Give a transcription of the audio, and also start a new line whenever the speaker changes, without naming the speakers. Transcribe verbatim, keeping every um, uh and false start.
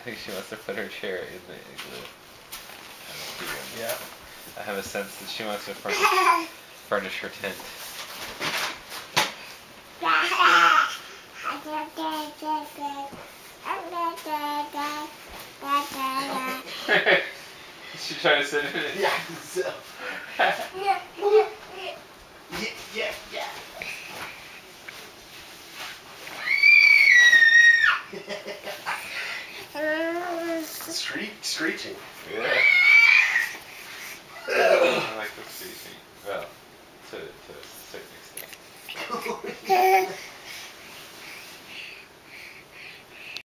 think she wants to put her chair in the igloo.
Yeah.
I have a sense that she wants to furnish, furnish her tent. Is she trying to sit in it?
Yeah. So. yeah, yeah, yeah, yeah. Screech, screeching.
Yeah. I like the screeching. Well, to, to